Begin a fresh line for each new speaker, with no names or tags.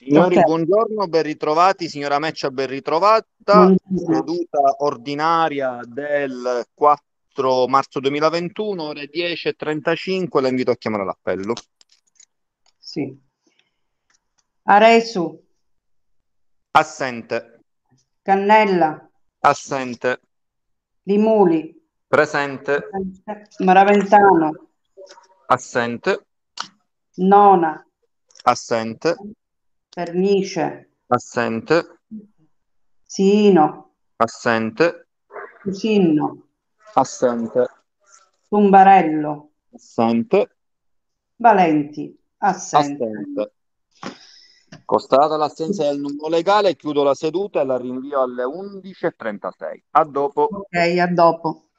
Ok,
Signori, buongiorno, ben ritrovati. Signora Meccia, ben ritrovata.
buongiorno.
Seduta ordinaria del 4 marzo 2021, ore 10:35. La invito a chiamare l'appello.
Sì. Aresu,
Assente,
Cannella,
assente,
Limuli,
presente,
Maraventano,
assente,
Nona,
assente,
Pernice,
assente,
Siino,
assente,
Cusinno,
assente,
Tumbarello,
assente,
Valenti, assente.
assente. Constatata l'assenza del numero legale, chiudo la seduta e la rinvio alle 11:36. A dopo.
Ok, a dopo.